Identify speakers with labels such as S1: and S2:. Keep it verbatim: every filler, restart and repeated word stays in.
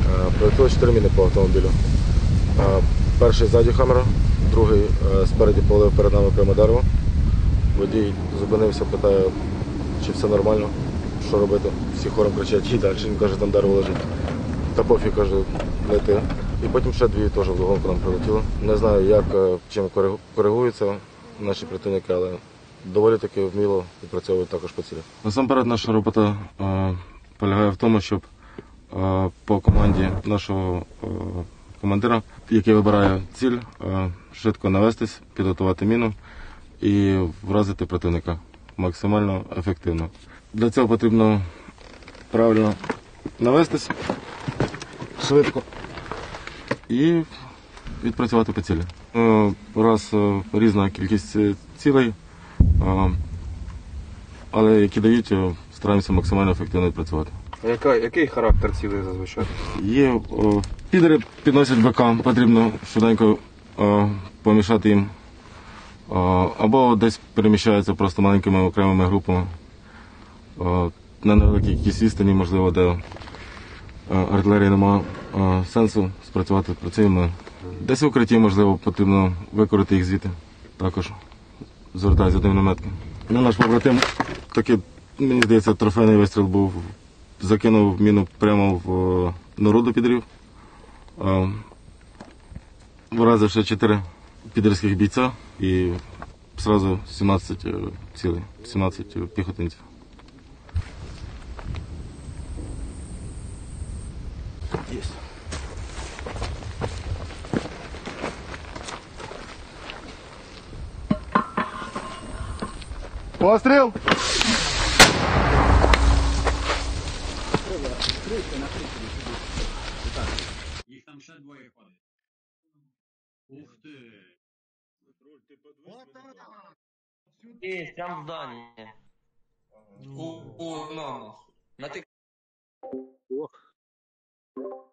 S1: Прилетіло чотири міни по автомобілю. Перший ззаді Хаммера, другий спереді полив перед нами прямо дерево. Водій зупинився, питає, чи все нормально, що робити. Всі хором кричать, їдь далі. Він каже, там дерево лежить. Та пофіг, каже, лети. І потім ще дві теж вдогонку нам прилетіло. Не знаю, як, чим коригуються наші противники, але доволі таки вміло відпрацьовують також по цілях. Насамперед наша робота е, полягає в тому, щоб е, по команді нашого е, командира, який вибирає ціль, е, швидко навестись, підготувати міну і вразити противника максимально ефективно. Для цього потрібно правильно навестись, швидко і відпрацювати по цілі. Раз різна кількість цілей, але які дають, стараємося максимально ефективно відпрацювати.
S2: А яка, який характер цілей зазвичай?
S1: Є о, підери підносять БК, потрібно швиденько о, помішати їм. О, або десь переміщаються просто маленькими окремими групами. О, на невеликій якійсь відстані, можливо, де артилерії немає сенсу спрацювати, працюємо. Десь в укритті, можливо, потрібно викорити їх звідти. Також звертаюся до мінометки. Ну, наш побратим, такий, мені здається, трофейний вистріл був. Закинув міну прямо в нору до підрів. Вразив ще чотири підерських бійця і одразу сімнадцять цілей, сімнадцять піхотинців. Есть. Пострел!
S3: Їх там ще двоє ходить. Ух ти!
S4: Есть, прям в здании. У, у, на, на ты.
S5: Ох.